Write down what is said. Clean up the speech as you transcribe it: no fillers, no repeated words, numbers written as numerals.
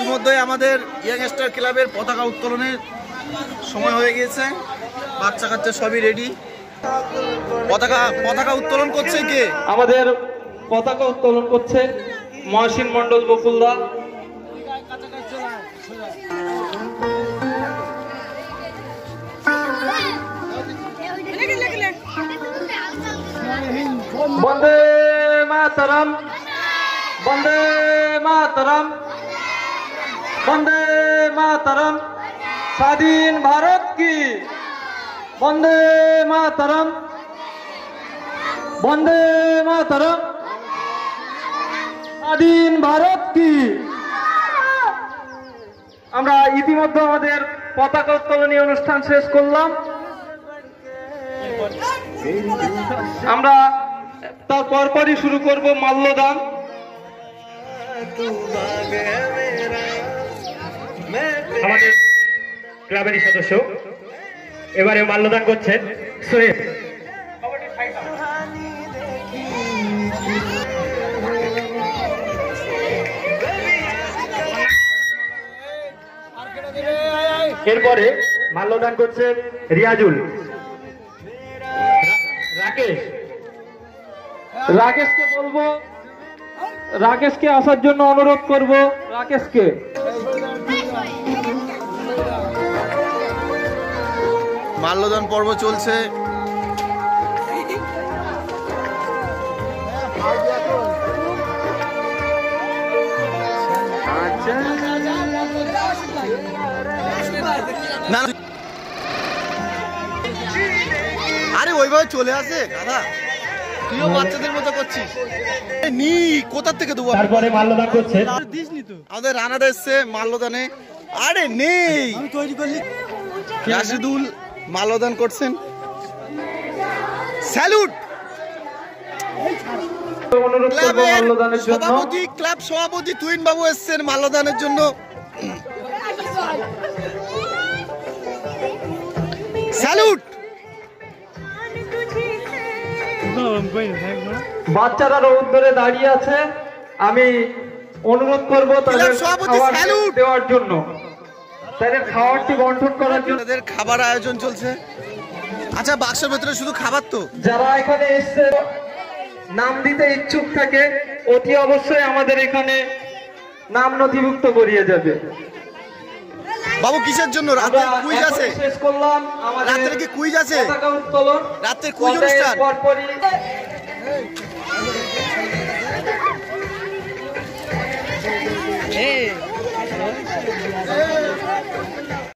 ইতিমধ্যে আমাদের ইয়াংস্টার ক্লাবের পতাকা উত্তোলনের সময় হয়ে গিয়েছে। বাচ্চা কাচ্চা সবই রেডি। পতাকা উত্তোলন করছে কে? আমাদের পতাকা উত্তোলন করছে মহসিন মন্ডল বকুলদা। বন্দে মাতরম, বন্দে মাতরম, বন্দে মাতরম, স্বাধীন ভারত কি, বন্দে মাতরম, বন্দে মাতরম, স্বাধীন ভারত কি। আমরা ইতিমধ্যে আমাদের পতাকা উত্তোলনী অনুষ্ঠান শেষ করলাম। আমরা তার পরপরই শুরু করব মাল্যদান। আমাদের ক্লাবেরই সদস্য এবারে মাল্যদান করছেন সোহেব। এরপরে মাল্যদান করছে রিয়াজুল। রাকেশকে বলবো, রাকেশকে আসার জন্য অনুরোধ করব। রাকেশকে মাল্যদান পর্ব চলছে। আরে ওইভাবে চলে আসে দাদা, তুইও বাচ্চাদের মতো করছিস। নি কোথা থেকে দেবো? তারপরে মাল্যদান করছে আমাদের রানার এসছে মাল্যদানে। আরে নেই তৈরি করলি। রাশিদুল মাল্যদান করছেন। স্যালুট সভাপতি, ক্লাব সভাপতি তুহিন বাবু এসছেন মাল্যদানের জন্য। স্যালুট। বাচ্চারা রৌদ্রে দাঁড়িয়ে আছে, আমি অনুরোধ করব তাদের খাবার দেওয়ার জন্য, তাদের খাবারটি বন্টন করার জন্য। তাদের খাবার আয়োজন চলছে। আচ্ছা, বাক্সের ভেতরে শুধু খাবার তো? যারা এখানে এসছে নাম দিতে ইচ্ছুক থাকে অতি অবশ্যই আমাদের এখানে নাম নথিভুক্ত করিয়ে যাবে। বাবু কিসের জন্য? রাতে কুইজ আছে? শেষ করলাম আমাদের রাতে কি কুইজ আছে? পতাকা উত্তোলন, রাতে কুইজ অনুষ্ঠান। পরপরই